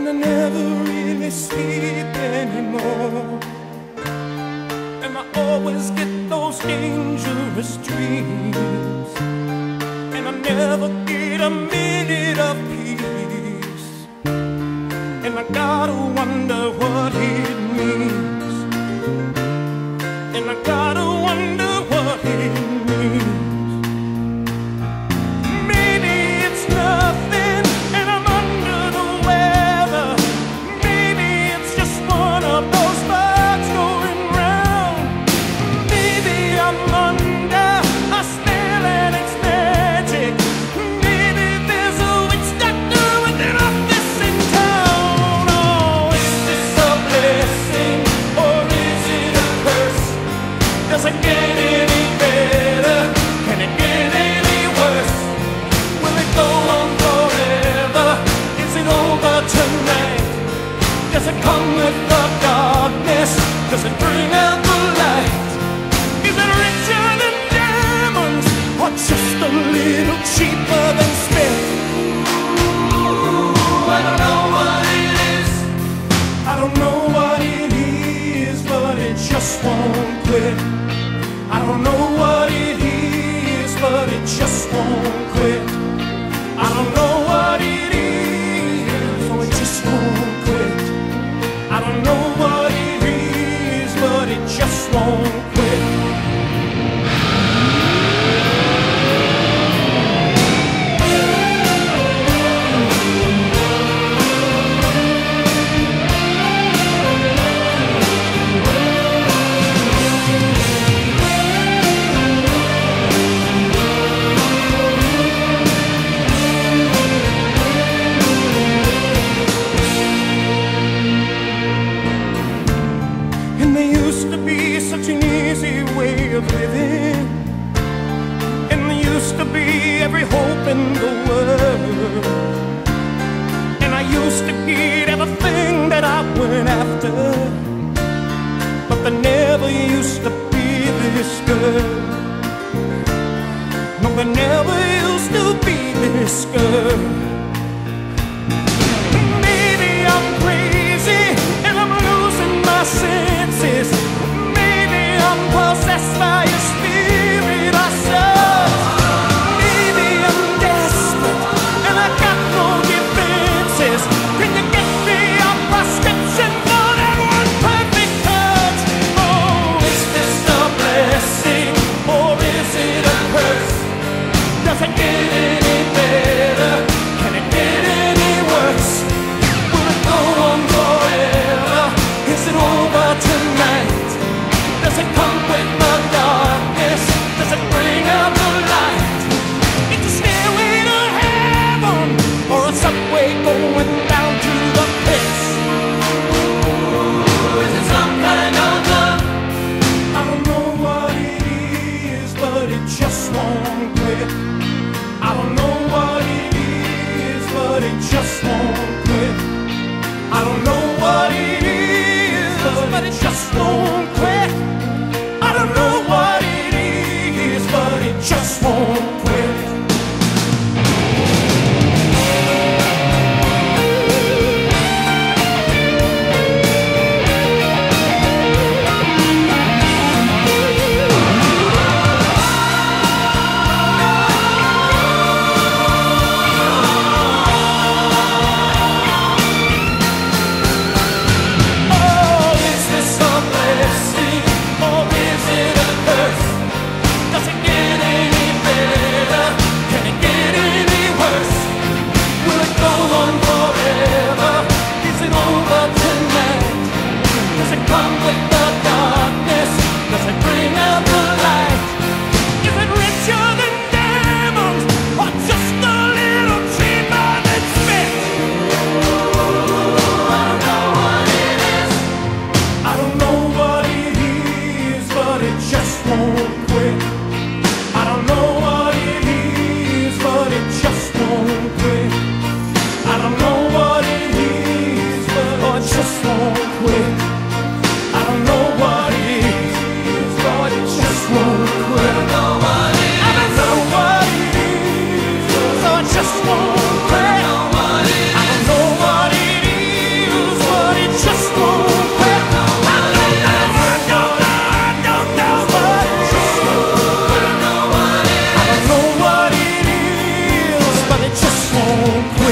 and I never really sleep anymore. And I always get those dangerous dreams, and I never get a minute of peace. And I gotta wonder what it means, and I gotta wonder what it means. Maybe it's nothing and I'm under the weather. Maybe it's just one of those bugs going round. Maybe I'm under a spell and it's magic. Maybe there's a witch doctor with an office in town. Oh, is this a blessing or is it a curse? Does it get any better? Can it get any worse? Will it go on forever? Is it over tonight? Does it come with the darkness? Does it bring out the light? Is it richer than diamonds or just a little cheaper than spit? I don't know what it is. I don't know what it is, but it just won't quit. I don't know what it is, but it just won't quit. I don't know what it is, so it just won't quit. I don't know what it is, but it just won't quit. Such an easy way of living, and there used to be every hope in the world, and I used to get everything that I went after, but there never used to be this girl. No, there never used to be this girl. Maybe I'm crazy and I'm losing my senses. I'm possessed by your spirit, I said. Maybe I'm desperate and I got no defenses. Can you get me a prescription for that one perfect touch? Oh, is this a blessing or is it a curse? Does it get any better?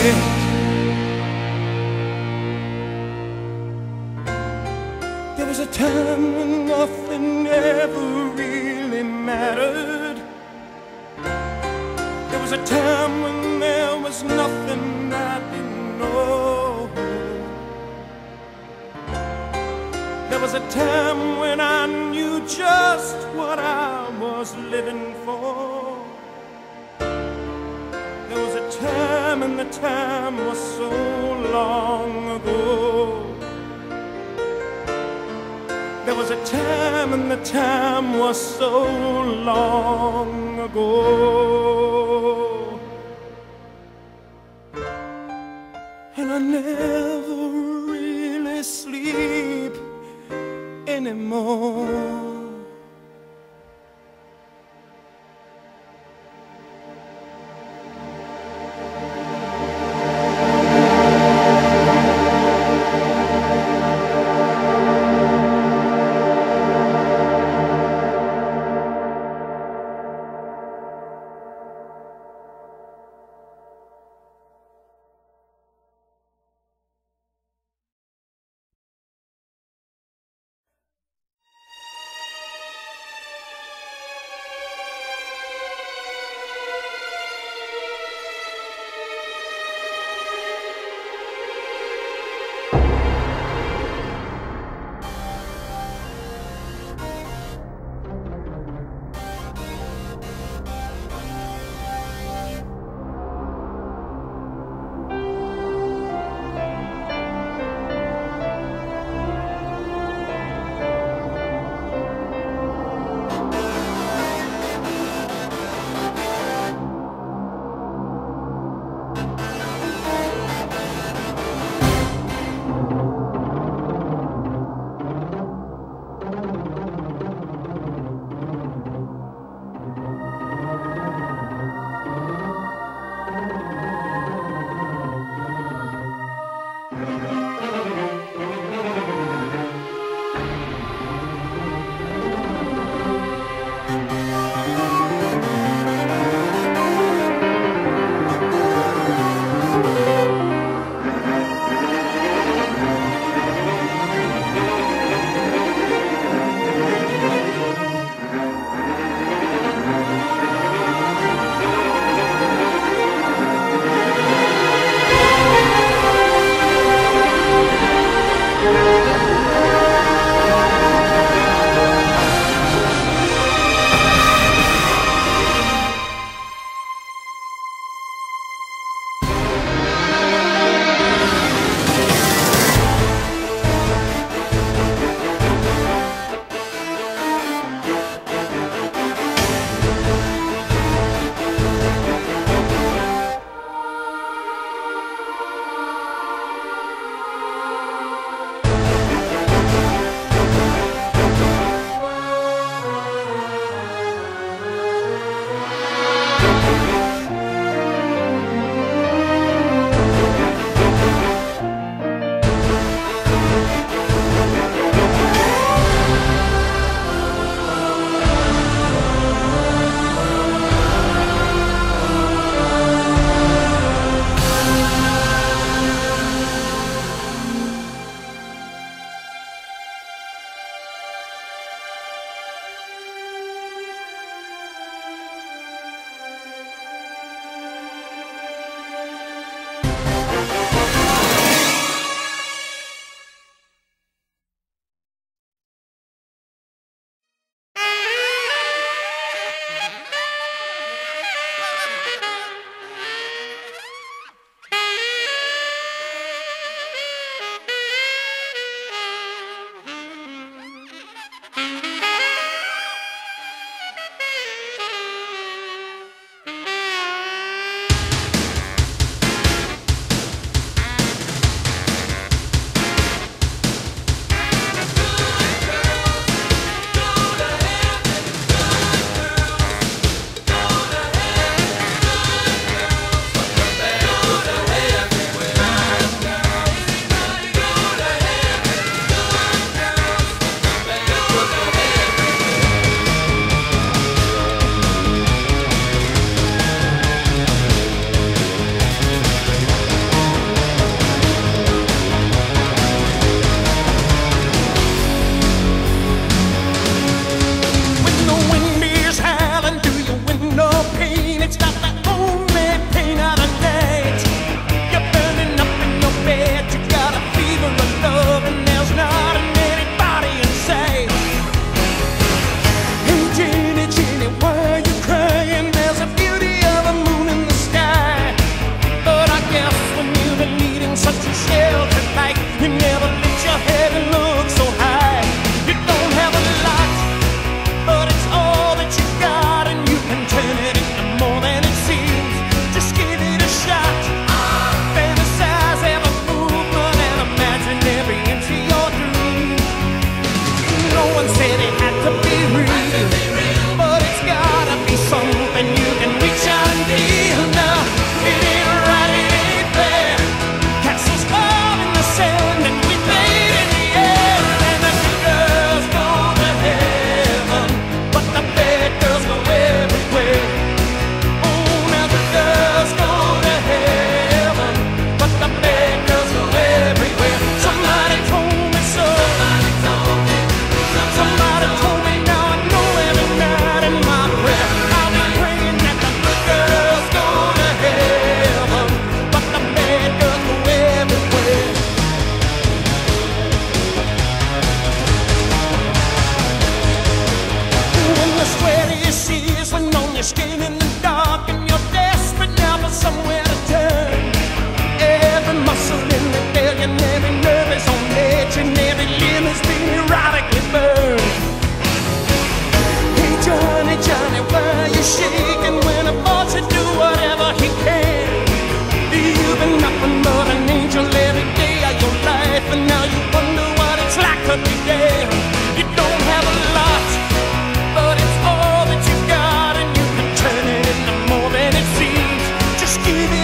There was a time when nothing ever really mattered. There was a time when there was nothing I didn't know. There was a time when I knew just what I was living for. There was a time, and the time was so long ago. There was a time, and the time was so long ago. And I never really sleep anymore.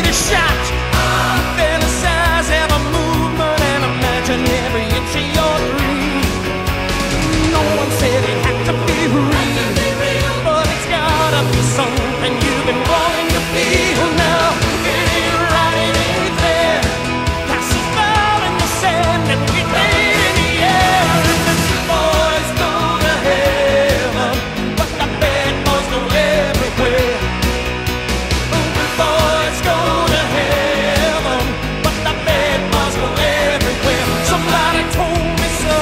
every shot. Fantasize every movement and imagine every inch of your dream. No one said it had to be real, but it's gotta be something you've been wanting to feel now. It ain't right, it ain't there. Castles fall in the sand and we lay in the air. And the good boys go to heaven, but the bad boys go everywhere. The good boys go to heaven, but the bad boys go everywhere. Somebody told me so.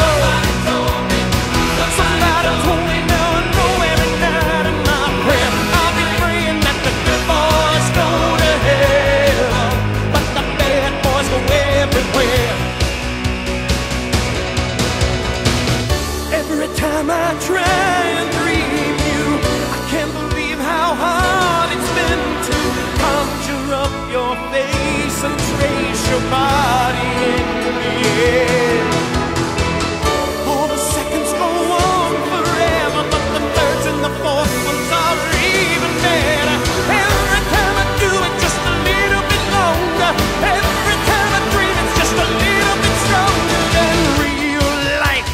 Somebody told me now I know every night in my prayer I'll be praying that the good boys go to heaven, but the bad boys go everywhere. Every time I try and dream you, I can't believe how hard it's been to conjure up your face and trace your body in the air. All the seconds go on forever, but the thirds and the fourth ones are even better. Every time I do it just a little bit longer. Every time I dream it's just a little bit stronger than real life.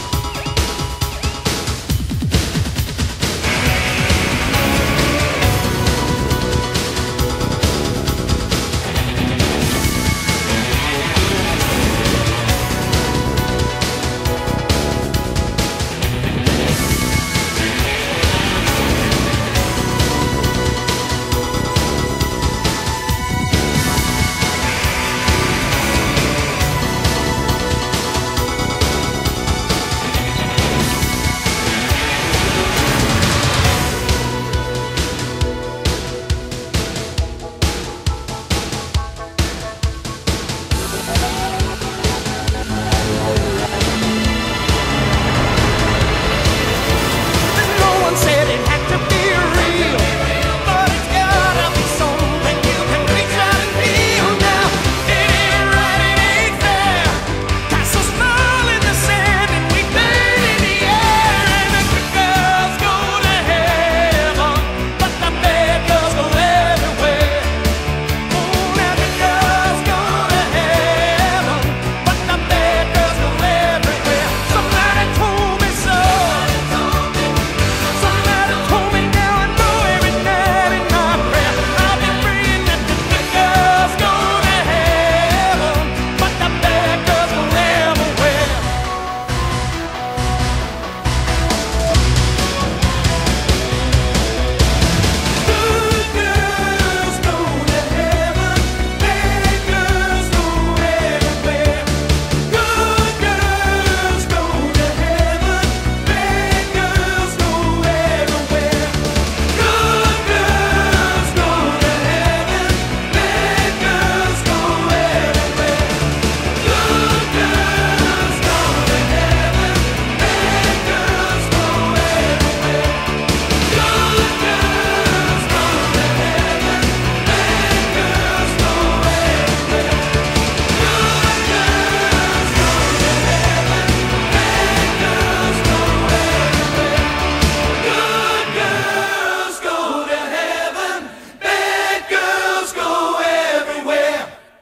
No one said it had to be real, but it's gotta be something you can reach out and feel now. It ain't right, it ain't fair. Castles fall in the sand and we fade in the air. And the good girls go to heaven, but the bad girls go everywhere. Oh, now the girls go to heaven, but the bad girls go everywhere. Somebody told me so. Somebody told me now I know every night in my prayer I'll be praying that the good girls go to heaven, but the bad girls go everywhere. Good girls go to heaven, bad girls go everywhere. Good girls go to heaven, bad girls go everywhere. Good girls go to heaven, bad girls go everywhere. Good girls go to heaven, bad girls go everywhere. Good girls go to heaven, bad girls go everywhere. Good girls go to heaven, bad girls go everywhere. Good girls go to heaven, bad girls go everywhere.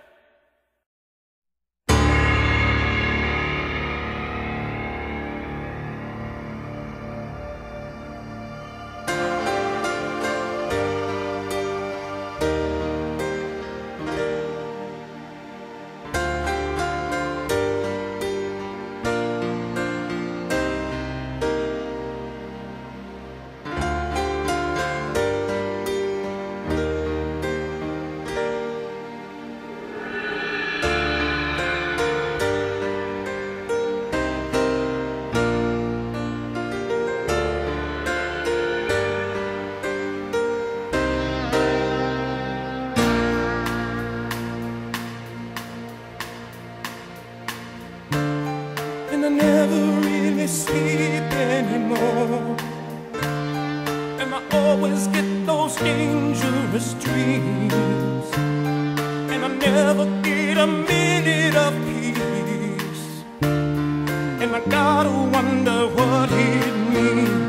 And I never really sleep anymore, and I always get those dangerous dreams, and I never get a minute of peace, and I gotta wonder what it means.